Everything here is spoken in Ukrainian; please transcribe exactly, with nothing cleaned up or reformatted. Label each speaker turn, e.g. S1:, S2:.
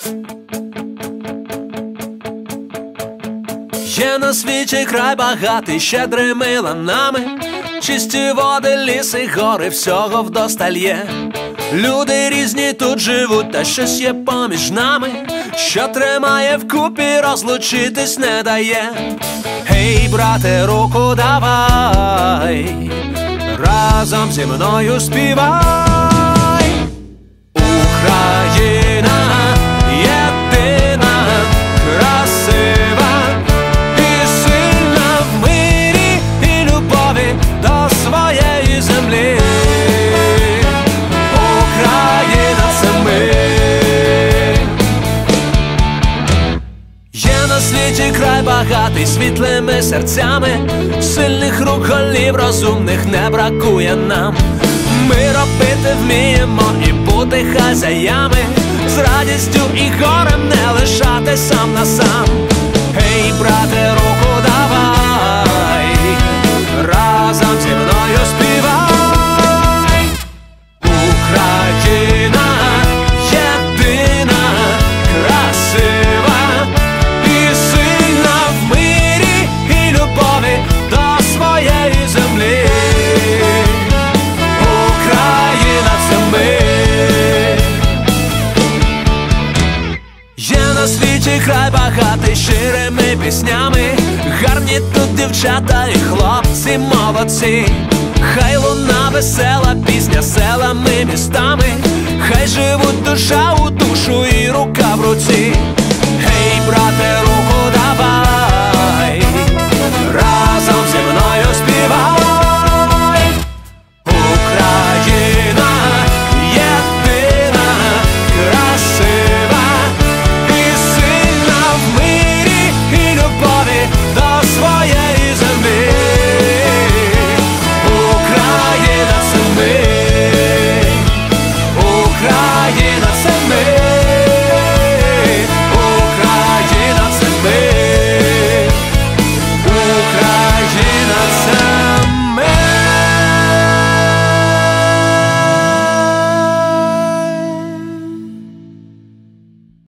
S1: Є на світі край багатий щедрими ланами, чисті води, ліси, гори, всього вдосталь є. Люди різні тут живуть, та щось є поміж нами, що тримає вкупі, розлучитись не дає. Гей, брате, руку давай, разом зі мною співай. Україна єдина, красива і сильна в мирі і любові до своєї землі. Україна — це ми. Є на світі край багатий світлими серцями, сильних рук, голів, розумних не бракує нам. Ми робити вміємо і бути хазяями, з радістю і горем не лишати сам на сам. Гей, брате, руку давай, разом зі мною співай. Україна єдина, красива і сильна в мирі і любові до своєї землі. Україна — це ми. Є на світі край багатий щирими піснями, гарні тут дівчата і хлопці молодці. Хай луна весела пісня селами, містами, хай живуть душа у душу і рука в руці.